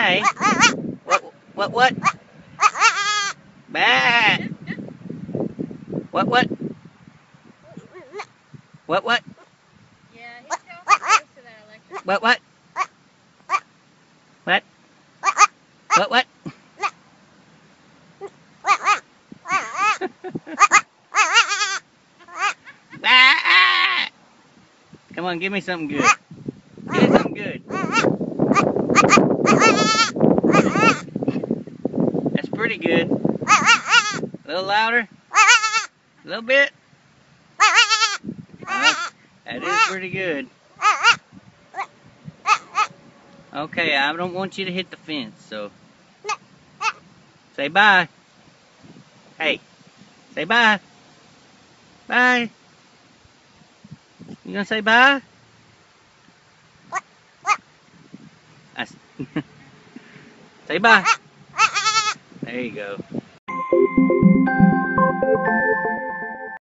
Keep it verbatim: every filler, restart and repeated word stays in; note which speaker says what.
Speaker 1: Hey. What? What? What? Bah. What? What? What? What?
Speaker 2: Yeah, he's awful close to that electric.
Speaker 1: What? What? What? What? What? Ah! Come on, give me something good. Give me something good. That's pretty good. A little louder. A little bit. Oh, that is pretty good. Okay, I don't want you to hit the fence, so say bye. Hey, say bye. Bye. You gonna say bye? I, say bye. There you go.